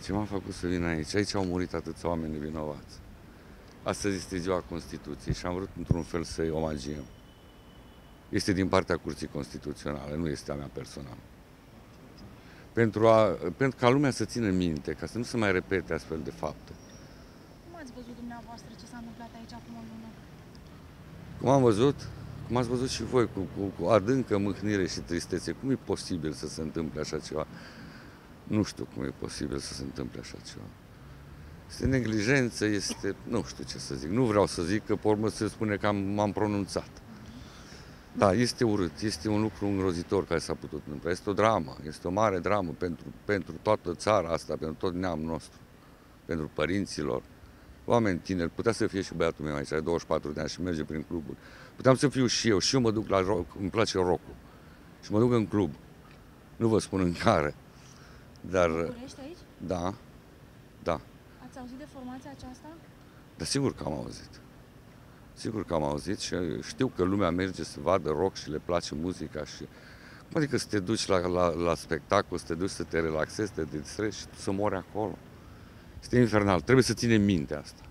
Ce m-a făcut să vin aici? Aici au murit atâția oameni nevinovați. Astăzi este ziua Constituției și am vrut într-un fel să-i omagiem. Este din partea Curții Constituționale, nu este a mea personală. Pentru ca lumea să țină minte, ca să nu se mai repete astfel de fapte. Cum ați văzut dumneavoastră ce s-a întâmplat aici acum o lună? Cum am văzut? Cum ați văzut și voi, cu adâncă mâhnire și tristețe. Cum e posibil să se întâmple așa ceva? Nu știu cum e posibil să se întâmple așa ceva. Este neglijență, este... nu știu ce să zic. Nu vreau să zic, că pe urmă se spune că m-am pronunțat. Da, este urât, este un lucru îngrozitor care s-a putut întâmpla. Este o dramă, este o mare dramă pentru toată țara asta, pentru tot neamul nostru, pentru părinților. Oameni tineri, putea să fie și băiatul meu aici, are 24 de ani și merge prin cluburi. Puteam să fiu și eu mă duc la rock, îmi place rock-ul. Și mă duc în club. Nu vă spun în care. Dar... București aici? Da, da. Ați auzit de formația aceasta? Dar sigur că am auzit. Sigur că am auzit și știu că lumea merge să vadă rock și le place muzica și... Adică să te duci la spectacol, să te duci să te relaxezi, să te distrezi și tu să mori acolo. Este infernal. Trebuie să ținem minte asta.